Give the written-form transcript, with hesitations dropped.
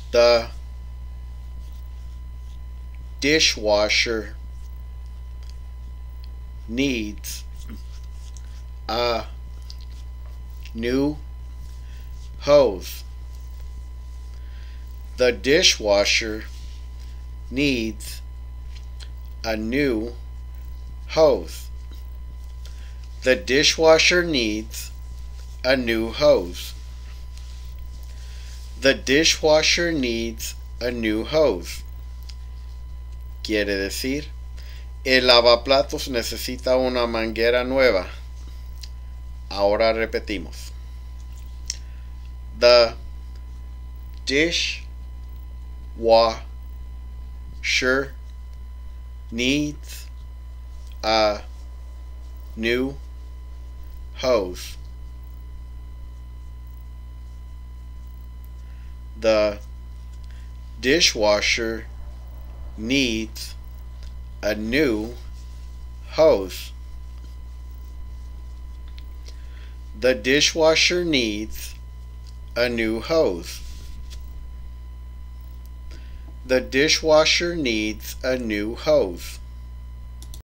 The dishwasher needs a new hose. The dishwasher needs a new hose. The dishwasher needs a new hose. The dishwasher needs a new hose. Quiere decir, el lavaplatos necesita una manguera nueva. Ahora repetimos. The dishwasher needs a new hose. The dishwasher needs a new hose. The dishwasher needs a new hose. The dishwasher needs a new hose.